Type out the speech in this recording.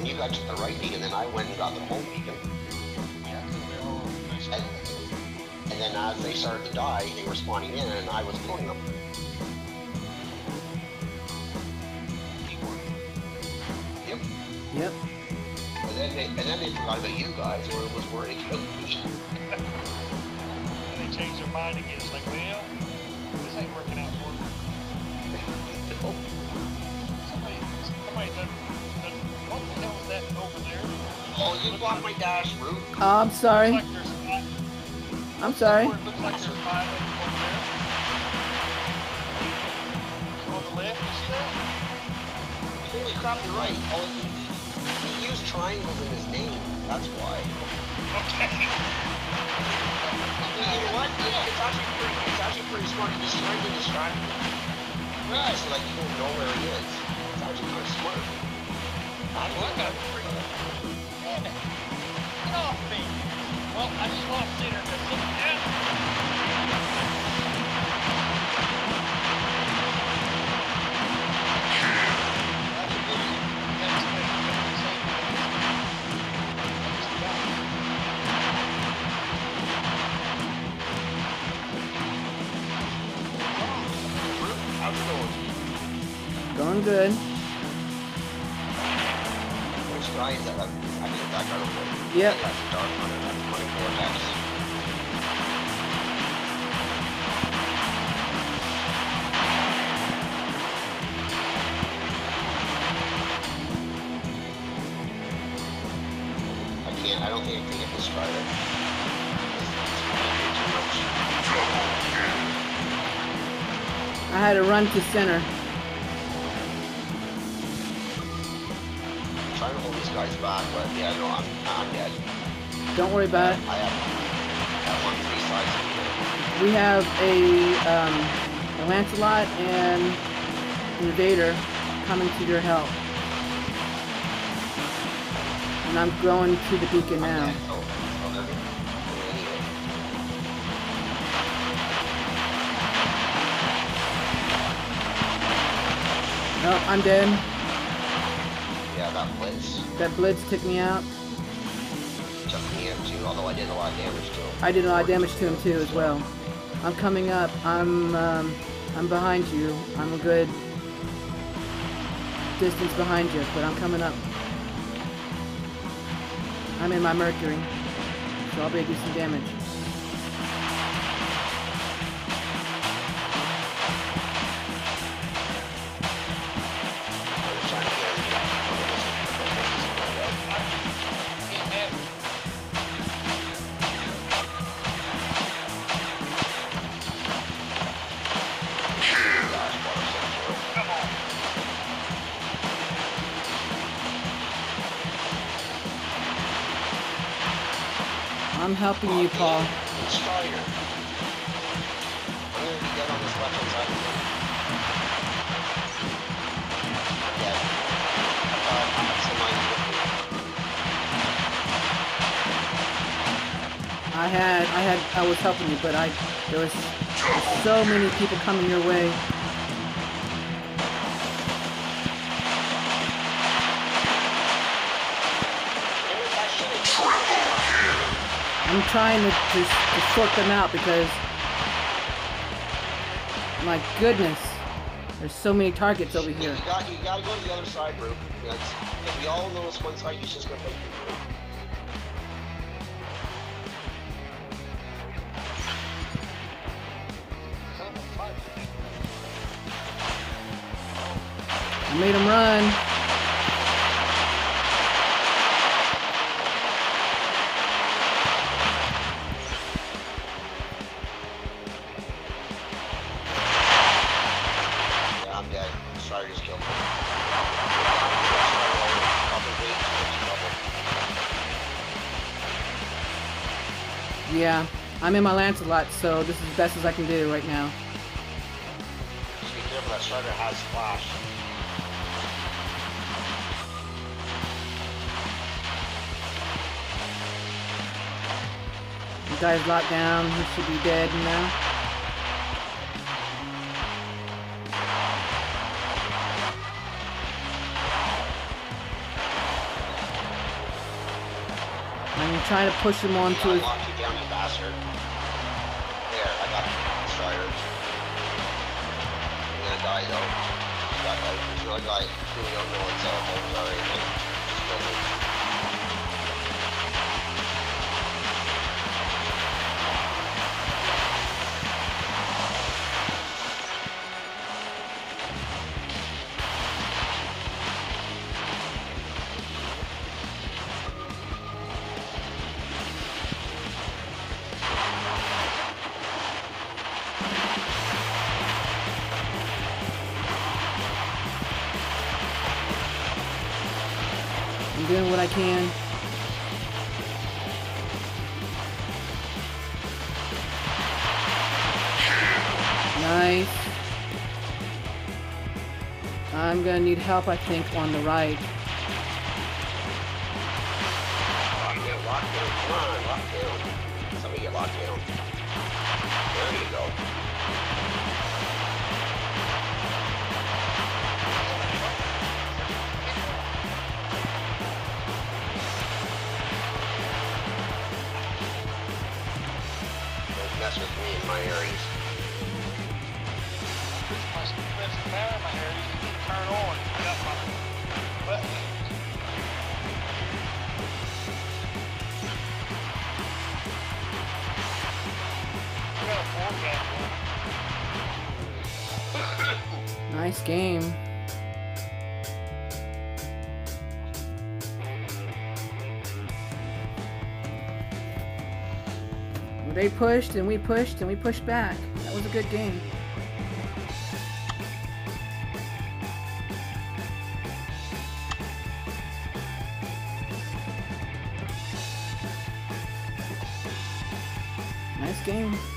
and you guys took the right beacon, and I went and got the home beacon. Yeah, they're all nice. And then as they started to die, they were spawning in, and I was killing them. Yep. Yep. And then they forgot about you guys, or it was worried about me. And they changed their mind again. It's like, well, this ain't working out for me. Somebody done, what the hell is that over there? Oh, you blocked my dash, Root. Oh, I'm sorry. Looks like there's five. I'm sorry. It looks like there's 5 of them over there. On the left, you see that? Holy crap, you're right. Oh, he used triangles in his name. That's why. Okay. You know what? It's actually pretty smart. He's trying to distract me. Yeah, so like you don't know where he is. It's actually kind of smart. Damn it. Get off me. Well, I just lost dinner because how's it going? Going good. Which guy is that? I think that guy over there. Yep. That's a dark hunter. That's 24X. I don't think I can get this Strider. I had to run to center. I'm trying to hold these guys back, but yeah, no, I'm dead. Don't worry about it. I have on 3 sides of me. We have a Lancelot and an Invader coming to your help. And I'm going to the beacon now. Oh, I'm dead. Yeah, that Blitz That Blitz took me out. took me out too, although I did a lot of damage to him. I did a lot of damage to him too as well. I'm coming up. I'm behind you. I'm a good distance behind you, but I'm coming up. I'm in my Mercury, so I'll be able to do some damage. I'm helping you, Paul. Strider. I'm gonna be dead on this left-hand side. Yeah. I was helping you, but there was so many people coming your way. I'm trying to sort them out because, my goodness, there's so many targets over here. You gotta go to the other side, bro. If we all know it's one side, you just gotta play through. I made him run. I'm dead. Strider just killed me. Yeah, I'm in my Lancelot, so this is the best as I can do right now. Just be careful, that Strider has flash. The guy's locked down. He should be dead now. I'm trying to push him onto his... I locked you down, you bastard. There, I got the destroyer. You're gonna die though. You're gonna die. You don't know what's up or anything. Just kill me. I'm doing what I can. Nice. I'm gonna need help, I think, on the right. Get locked down. Come on, lock down. Somebody get locked down. There you go. Don't mess with me in my areas. There's some power in my hair. You can turn on. I got my button. I got a 4-gap one. Nice game. They pushed and we pushed and we pushed back. That was a good game. Nice game.